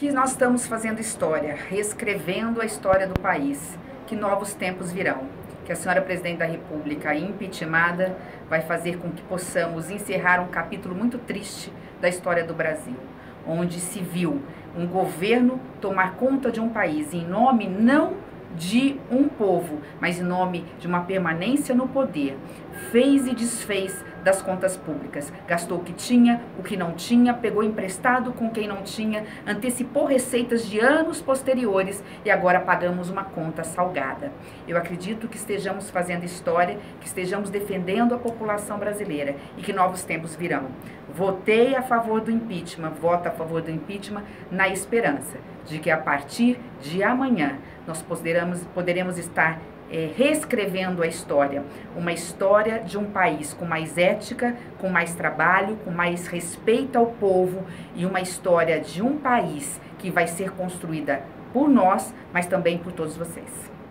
Que nós estamos fazendo história, reescrevendo a história do país, que novos tempos virão, que a senhora Presidente da República, impeachmentada, vai fazer com que possamos encerrar um capítulo muito triste da história do Brasil, onde se viu um governo tomar conta de um país em nome não de um povo, mas em nome de uma permanência no poder. Fez e desfez das contas públicas, gastou o que tinha, o que não tinha, pegou emprestado com quem não tinha, antecipou receitas de anos posteriores e agora pagamos uma conta salgada. Eu acredito que estejamos fazendo história, que estejamos defendendo a população brasileira e que novos tempos virão. Votei a favor do impeachment, voto a favor do impeachment na esperança de que a partir de amanhã nós poderemos estar reescrevendo a história, uma história de um país com mais ética, com mais trabalho, com mais respeito ao povo e uma história de um país que vai ser construída por nós, mas também por todos vocês.